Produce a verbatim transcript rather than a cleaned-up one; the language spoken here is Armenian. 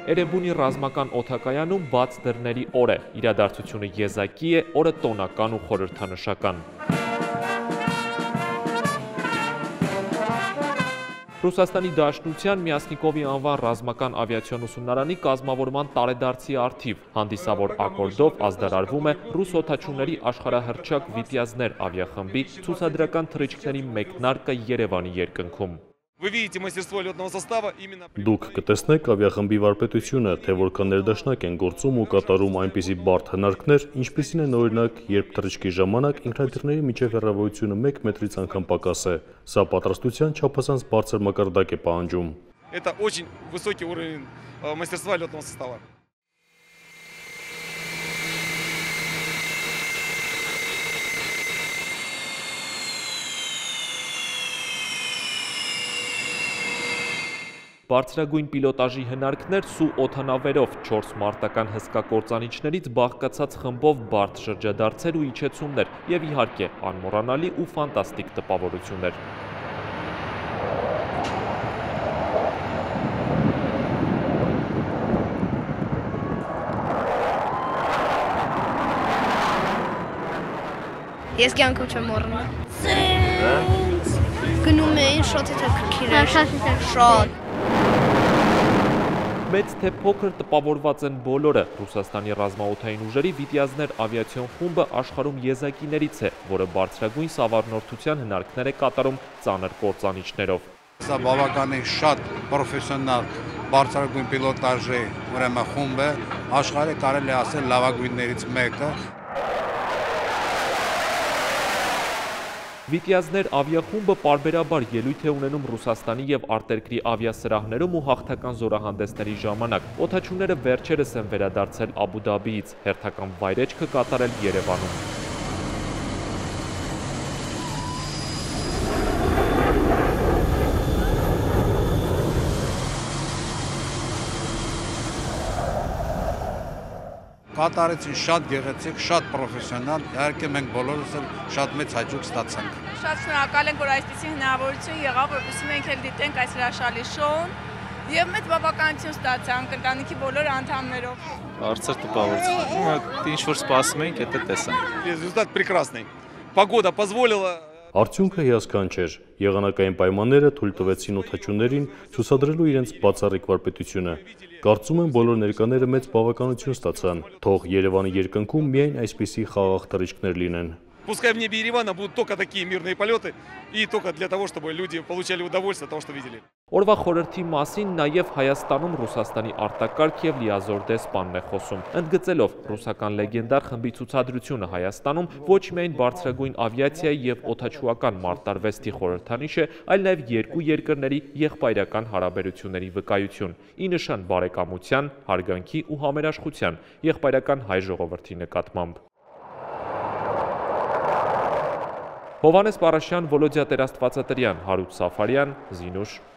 Էրեբունի ռազմական օդակայանում բաց դռների օր է, իրադարձությունը եզակի է, օրը տոնական ու խորհրդանշական։ Ռուսաստանի Դաշնության Միասնիկովի անվան ռազմական ավիացիոն ուսումնարանի կազմավորման տարեդարձի առթիվ հանդիսավոր ակորդով ազդարարվում է ռուս օդաչուների աշխարհահռչակ Վիտյազներ ավիախմբի ցուցադրական թռիչքների մեկնարկը Երևանի երկնքում։ Դուք կտեսնեք ավիախմբի վարպետությունը, թե որքան ներդաշնակ են գործում ու կատարում այնպիսի բարդ հնարքներ, ինչպիսին են օրինակ, երբ թռիչքի ժամանակ ինքնաթիռների միջև հեռավորությունը մեկ մետրից անգամ պակաս է։ Սա պատրաստության չափազանց բարձր մակարդակ է պահանջում։ Բարձրագույն պիլոտաժի հնարքներ սու օդանավերով չորս մարտական հսկա կործանիչներից բաղկացած խմբով բարդ շրջադարձեր ու իջեցումներ և իհարկե անմոռանալի ու ֆանտաստիկ տպավորություններ։ Ես կյանքում չեմ մոռանա։ Գնում էին շատ հետաքրքիր էր, շատ։ Մեծ թե փոքր տպավորված են բոլորը։ Ռուսաստանի ռազմաօդային ուժերի Վիտյազներ ավիացիոն խումբը աշխարհում եզակիներից է, որը բարձրագույն սավառնորդության հնարքներ է կատարում ծանր կործանիչներով։ Սա բավականին շատ պրոֆեսիոնալ բարձրագույն պիլոտաժի ուրեմն խումբ է, աշխարհի կարելի ասել լավագույններից մեկը։ Վիտյազներ ավիախումբը պարբերաբար ելույթ է ունենում Ռուսաստանի և արտերկրի ավիասրահներում ու հաղթական զորահանդեսների ժամանակ։ Օդաչուները վերջերս են վերադարձել Աբու Դաբիից, հերթական վայրեջքը կատարել Երևանում։ Կատարեցին շատ գեղեցիկ, շատ պրոֆեսիոնալ, իհարկե մենք բոլորս էլ շատ մեծ հաճույք ստացանք։ Շատ շնորհակալ ենք, որ այսպիսի հնարավորություն եղավ, որպեսզի մենք էլ դիտենք այս հրաշալի շոուն եւ մեծ բավականություն ստացանք ընտանիքի բոլոր անդամներով։ Բարձր տպավորություն։ Ինչ որ սպասում էինք, դա տեսանք։ Результат прекрасный. Погода позволила. Արդյունքը հիասքանչ էր։ Եղանակային պայմանները թույլ տվեցին օդաչուներին ցուցադրելու իրենց բացառիկ վարպետությունը։ Կարծում եմ բոլոր ներկաները մեծ բավականություն стացան։ Թող Երևանի երկնքում միայն այսպիսի խաղաղ թռիչքներ լինեն։ Пускай в небе Еревана будут только такие мирные полеты и только для того, чтобы люди получали удовольствие от того, что видели. Օրվա խորհրդի մասին նաև Հայաստանում Ռուսաստանի արտակարգ և լիազոր դեսպանն է խոսում, ընդգծելով ռուսական լեգենդար խմբի ցուցադրությունը Հայաստանում ոչ միայն բարձրագույն ավիացիայի և օդաչուական մարտարվեստի խորհրդանիշ է, այլ նաև երկու երկրների եղբայրական հարաբերությունների վկայություն, ի նշան բարեկամության, հարգանքի ու համերաշխության եղբայրական հայ ժողովրդի նկատմամբ։ Հովհաննես Պարաշյան, Վոլոդյա Տեր-Աստվածատրյան, Հարութ Սաֆարյան, Զինուշ։